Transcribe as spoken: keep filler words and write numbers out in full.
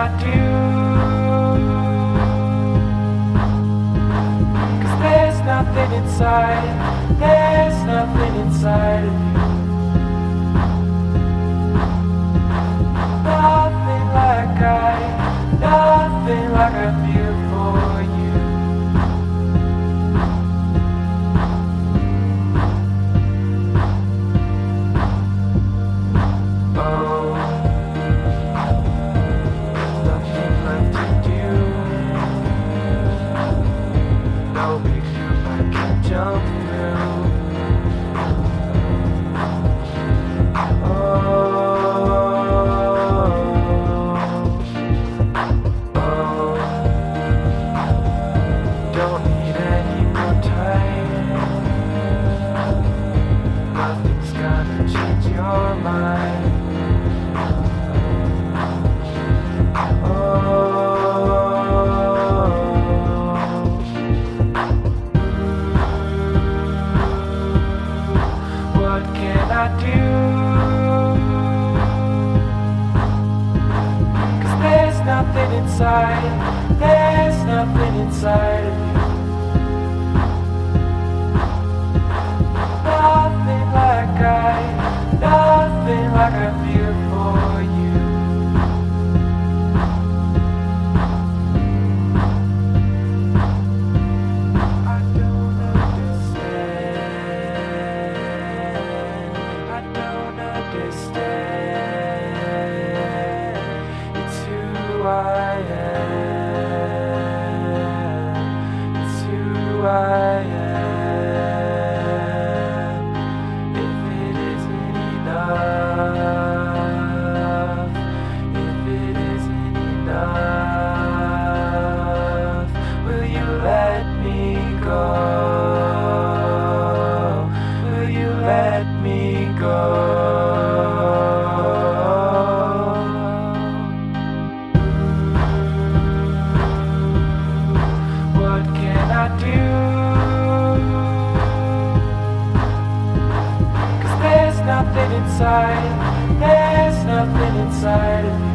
I do? 'Cause there's nothing inside, there's nothing inside of you. Nothing like I, nothing like I feel for you. Oh, nothing left to do. No big hoop I can jump through. Don't need any more time. Nothing's gonna change your mind. Oh, what can I do? 'Cause there's nothing inside, there's nothing inside of you. Nothing like I, nothing like I feel for you. I don't understand, I don't understand. It's who I am, it's who I am. If it isn't enough, if it isn't enough, will you let me go? Will you let me go? What can I do? 'Cause there's nothing inside, there's nothing inside of you.